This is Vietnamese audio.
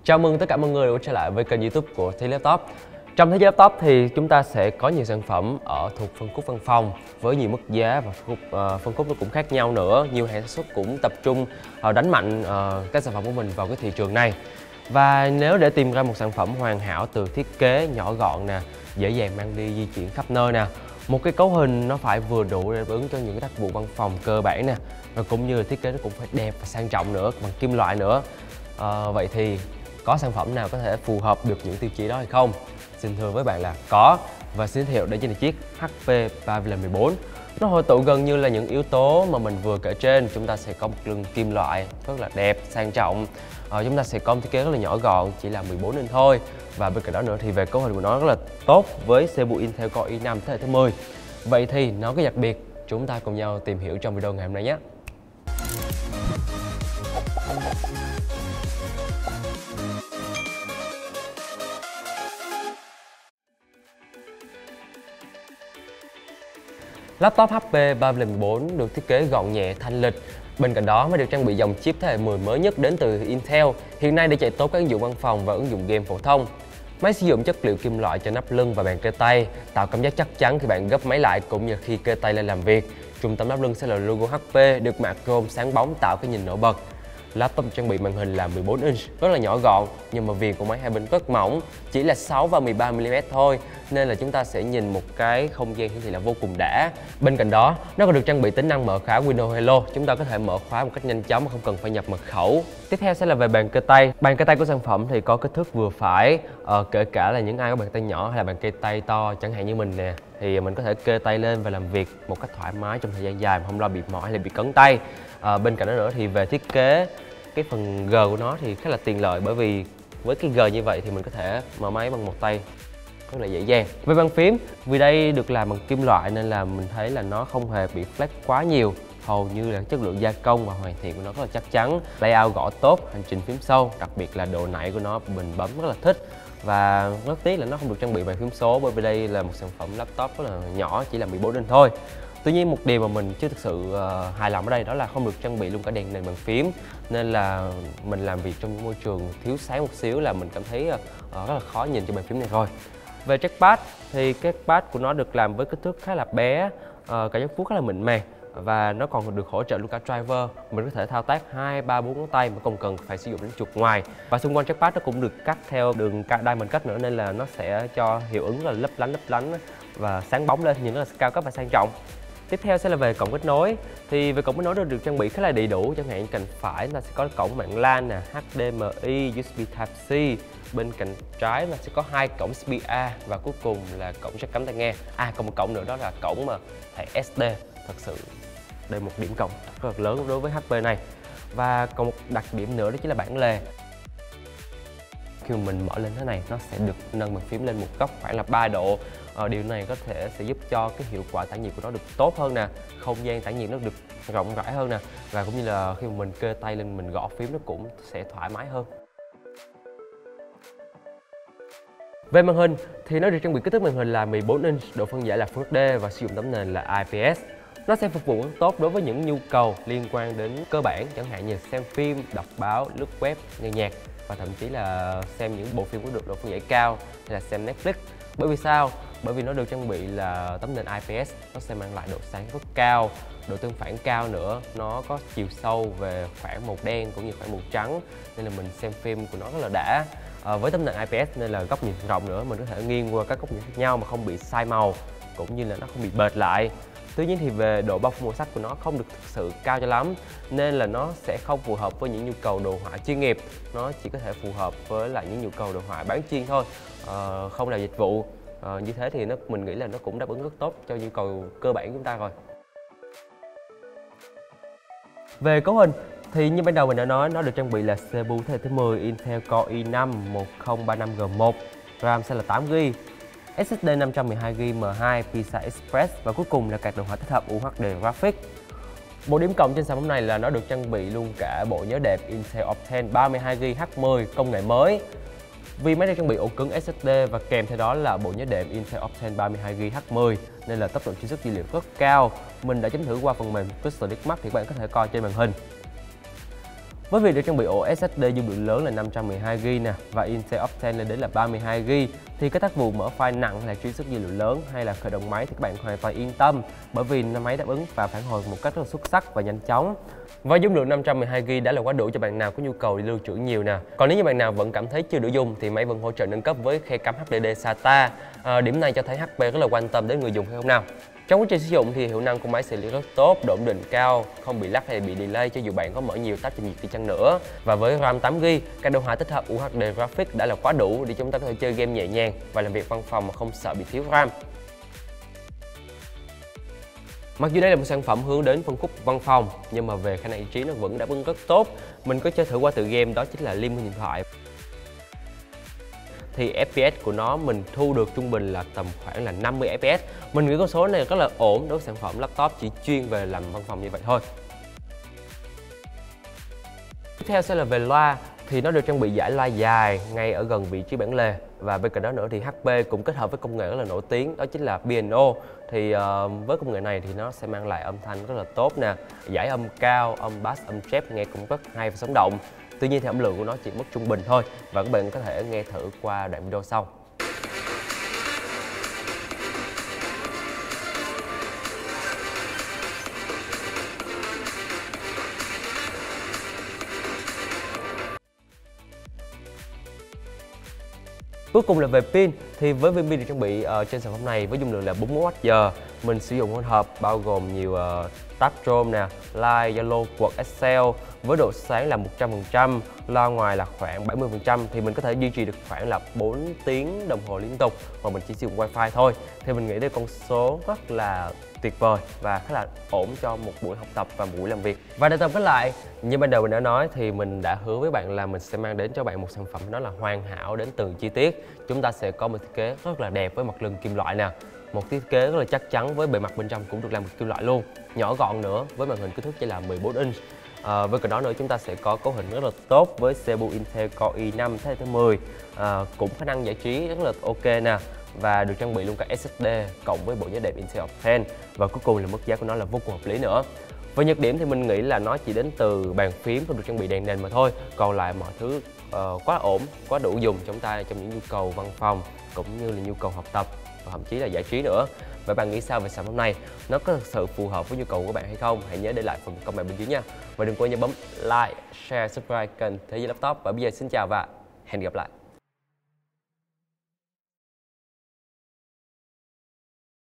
Chào mừng tất cả mọi người đã trở lại với kênh YouTube của Thế Giới Laptop. Trong Thế Giới Laptop thì chúng ta sẽ có nhiều sản phẩm thuộc phân khúc văn phòng với nhiều mức giá và phân khúc nó cũng khác nhau nữa. Nhiều hãng sản xuất cũng tập trung đánh mạnh các sản phẩm của mình vào cái thị trường này. Và nếu để tìm ra một sản phẩm hoàn hảo từ thiết kế nhỏ gọn nè, dễ dàng mang đi di chuyển khắp nơi nè, một cái cấu hình nó phải vừa đủ để đáp ứng cho những cái tác vụ văn phòng cơ bản nè, và cũng như là thiết kế nó cũng phải đẹp và sang trọng nữa, bằng kim loại nữa. Vậy thì có sản phẩm nào có thể phù hợp được những tiêu chí đó hay không? Xin thưa với bạn là có, và xin giới thiệu đây chính là chiếc HP Pavilion 14. Nó hội tụ gần như là những yếu tố mà mình vừa kể trên. Chúng ta sẽ có một lưng kim loại rất là đẹp, sang trọng. Chúng ta sẽ có một thiết kế rất là nhỏ gọn, chỉ là 14 inch thôi. Và bên cạnh đó nữa thì về cấu hình của nó rất là tốt với CPU Intel Core i5 thế hệ thứ 10. Vậy thì nó có đặc biệt, chúng ta cùng nhau tìm hiểu trong video ngày hôm nay nhé. Laptop HP Pavilion 14 được thiết kế gọn nhẹ, thanh lịch. Bên cạnh đó mới được trang bị dòng chip thế hệ 10 mới nhất đến từ Intel, hiện nay để chạy tốt các ứng dụng văn phòng và ứng dụng game phổ thông. Máy sử dụng chất liệu kim loại cho nắp lưng và bàn kê tay, tạo cảm giác chắc chắn khi bạn gấp máy lại cũng như khi kê tay lên làm việc. Trung tâm nắp lưng sẽ là logo HP được mạ chrome sáng bóng tạo cái nhìn nổi bật. Laptop trang bị màn hình là 14 inch, rất là nhỏ gọn, nhưng mà viền của máy hai bên rất mỏng, chỉ là 6 và 13 mm thôi, nên là chúng ta sẽ nhìn một cái không gian hiển thị là vô cùng đã. Bên cạnh đó, nó còn được trang bị tính năng mở khóa Windows Hello, chúng ta có thể mở khóa một cách nhanh chóng mà không cần phải nhập mật khẩu. Tiếp theo sẽ là về bàn kê tay. Bàn kê tay của sản phẩm thì có kích thước vừa phải, kể cả là những ai có bàn tay nhỏ hay là bàn kê tay to, chẳng hạn như mình nè, thì mình có thể kê tay lên và làm việc một cách thoải mái trong thời gian dài mà không lo bị mỏi hay là bị cấn tay. Bên cạnh đó nữa thì về thiết kế, cái phần G của nó thì khá là tiện lợi, bởi vì với cái G như vậy thì mình có thể mở máy bằng một tay rất là dễ dàng. Về bàn phím, vì đây được làm bằng kim loại nên là mình thấy là nó không hề bị flex quá nhiều, hầu như là chất lượng gia công và hoàn thiện của nó rất là chắc chắn. Layout gõ tốt, hành trình phím sâu, đặc biệt là độ nảy của nó mình bấm rất là thích. Và rất tiếc là nó không được trang bị bàn phím số, bởi vì đây là một sản phẩm laptop rất là nhỏ, chỉ là 14 inch thôi. Tuy nhiên một điều mà mình chưa thực sự hài lòng ở đây đó là không được trang bị luôn cả đèn nền bàn phím, nên là mình làm việc trong những môi trường thiếu sáng một xíu là mình cảm thấy rất là khó nhìn cho bàn phím này thôi. Về trackpad thì cái pad của nó được làm với kích thước khá là bé, cảm giác vuốt khá là mịn màng, và nó còn được hỗ trợ luôn cả driver. Mình có thể thao tác 2, 3, 4 ngón tay mà không cần phải sử dụng đến chuột ngoài. Và xung quanh trackpad nó cũng được cắt theo đường diamond cut nữa, nên là nó sẽ cho hiệu ứng là lấp lánh và sáng bóng lên, nhìn rất là cao cấp và sang trọng. Tiếp theo sẽ là về cổng kết nối. Thì về cổng kết nối được trang bị khá là đầy đủ, chẳng hạn cạnh phải là sẽ có cổng mạng LAN nè, HDMI, USB Type-C. Bên cạnh trái là sẽ có 2 cổng USB-A, và cuối cùng là cổng jack cắm tai nghe. Còn một cổng nữa đó là cổng mà thẻ SD. Thật sự đây một điểm cộng rất là lớn đối với HP này. Và còn một đặc điểm nữa đó chính là bản lề. Khi mà mình mở lên thế này, nó sẽ được nâng bàn phím lên một góc khoảng là 3 độ. Điều này có thể sẽ giúp cho cái hiệu quả tản nhiệt của nó được tốt hơn nè, không gian tản nhiệt nó được rộng rãi hơn nè, và cũng như là khi mà mình kê tay lên mình gõ phím nó cũng sẽ thoải mái hơn. Về màn hình thì nó được trang bị kích thước màn hình là 14 inch, độ phân giải là Full HD và sử dụng tấm nền là IPS. Nó sẽ phục vụ rất tốt đối với những nhu cầu liên quan đến cơ bản, chẳng hạn như xem phim, đọc báo, lướt web, nghe nhạc, và thậm chí là xem những bộ phim có độ phân giải cao hay là xem Netflix. Bởi vì sao? Bởi vì nó được trang bị là tấm nền IPS, nó sẽ mang lại độ sáng rất cao, độ tương phản cao nữa, nó có chiều sâu về khoảng màu đen cũng như khoảng màu trắng, nên là mình xem phim của nó rất là đã. Với tấm nền IPS nên là góc nhìn rộng nữa, mình có thể nghiêng qua các góc nhìn khác nhau mà không bị sai màu, cũng như là nó không bị bệt lại. Tuy nhiên thì về độ bao phủ màu sắc của nó không được thực sự cao cho lắm, nên là nó sẽ không phù hợp với những nhu cầu đồ họa chuyên nghiệp. Nó chỉ có thể phù hợp với lại những nhu cầu đồ họa bán chuyên thôi, không làm dịch vụ. Như thế thì mình nghĩ là nó cũng đáp ứng rất tốt cho nhu cầu cơ bản của chúng ta rồi. Về cấu hình thì như ban đầu mình đã nói, nó được trang bị là CPU thế hệ thứ 10 Intel Core i5 1035G1, RAM sẽ là 8GB, SSD 512GB M2 PCI Express, và cuối cùng là card đồ họa tích hợp UHD Graphics. Bộ điểm cộng trên sản phẩm này là nó được trang bị luôn cả bộ nhớ đệm Intel Optane 32GB H10 công nghệ mới. Vì máy được trang bị ổ cứng SSD và kèm theo đó là bộ nhớ đệm Intel Optane 32GB H10, nên là tốc độ truy xuất dữ liệu rất cao. Mình đã chấm thử qua phần mềm Crystal Disk Mark thì các bạn có thể coi trên màn hình. Với việc được trang bị ổ SSD dung lượng lớn là 512GB nè và Intel Optane lên đến là 32GB thì cái tác vụ mở file nặng hay là truy xuất dữ liệu lớn hay là khởi động máy thì các bạn hoàn toàn yên tâm, bởi vì máy đáp ứng và phản hồi một cách rất là xuất sắc và nhanh chóng. Và dung lượng 512GB đã là quá đủ cho bạn nào có nhu cầu đi lưu trữ nhiều nè. Còn nếu như bạn nào vẫn cảm thấy chưa đủ dùng thì máy vẫn hỗ trợ nâng cấp với khe cắm HDD SATA. Điểm này cho thấy HP rất là quan tâm đến người dùng hay không nào. Trong quá trình sử dụng thì hiệu năng của máy xử lý rất tốt, độ ổn định cao, không bị lắc hay bị delay cho dù bạn có mở nhiều tab trình duyệt đi chăng nữa. Và với RAM 8GB, các đồ họa tích hợp UHD Graphics đã là quá đủ để chúng ta có thể chơi game nhẹ nhàng và làm việc văn phòng mà không sợ bị thiếu RAM. Mặc dù đây là một sản phẩm hướng đến phân khúc văn phòng nhưng mà về khả năng ý chí nó vẫn đáp ứng rất tốt. Mình có chơi thử qua tựa game đó chính là Liên Minh Điện Thoại. Thì FPS của nó mình thu được trung bình là tầm khoảng là 50 FPS. Mình nghĩ con số này rất là ổn đối với sản phẩm laptop chỉ chuyên về làm văn phòng như vậy thôi. Tiếp theo sẽ là về loa. Thì nó được trang bị dải loa dài ngay ở gần vị trí bản lề. Và bên cạnh đó nữa thì HP cũng kết hợp với công nghệ rất là nổi tiếng đó chính là piano. Thì với công nghệ này thì nó sẽ mang lại âm thanh rất là tốt nè, dải âm cao, âm bass, âm chép nghe cũng rất hay và sống động. Tuy nhiên thì âm lượng của nó chỉ mức trung bình thôi và các bạn có thể nghe thử qua đoạn video sau. Cuối cùng là về pin, thì với viên pin được trang bị trên sản phẩm này với dung lượng là 41Wh, mình sử dụng hỗn hợp bao gồm nhiều tab Chrome nè, Line, Zalo, Quật, Excel với độ sáng là 100%, loa ngoài là khoảng 70% thì mình có thể duy trì được khoảng là 4 tiếng đồng hồ liên tục mà mình chỉ sử dụng Wi-Fi thôi. Thì mình nghĩ đây con số rất là tuyệt vời và khá là ổn cho một buổi học tập và một buổi làm việc. Và để tổng kết lại, như ban đầu mình đã nói thì mình đã hứa với bạn là mình sẽ mang đến cho bạn một sản phẩm đó là hoàn hảo đến từng chi tiết. Chúng ta sẽ có một thiết kế rất là đẹp với mặt lưng kim loại nè, một thiết kế rất là chắc chắn với bề mặt bên trong cũng được làm bằng kim loại luôn, nhỏ gọn nữa với màn hình kích thước chỉ là 14 inch. Với cạnh đó nữa chúng ta sẽ có cấu hình rất là tốt với CPU Intel Core i5 thế hệ thứ 10, cũng khả năng giải trí rất là ok nè và được trang bị luôn cả SSD cộng với bộ nhớ đệm Intel Optane và cuối cùng là mức giá của nó là vô cùng hợp lý nữa. Về nhược điểm thì mình nghĩ là nó chỉ đến từ bàn phím và được trang bị đèn nền mà thôi, còn lại mọi thứ quá ổn, quá đủ dùng cho chúng ta trong những nhu cầu văn phòng cũng như là nhu cầu học tập và thậm chí là giải trí nữa. Vậy bạn nghĩ sao về sản phẩm này? Nó có thực sự phù hợp với nhu cầu của bạn hay không? Hãy nhớ để lại phần comment bên dưới nha. Và đừng quên nhớ bấm like, share, subscribe kênh Thế Giới Laptop. Và bây giờ xin chào và hẹn gặp lại.